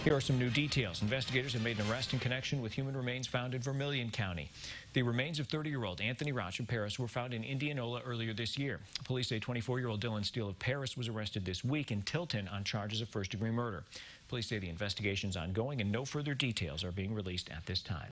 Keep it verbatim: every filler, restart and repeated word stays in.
Here are some new details. Investigators have made an arrest in connection with human remains found in Vermilion County. The remains of thirty-year-old Anthony Rocha Paris were found in Indianola earlier this year. Police say twenty-four-year-old Dylan Steele of Paris was arrested this week in Tilton on charges of first-degree murder. Police say the investigation is ongoing and no further details are being released at this time.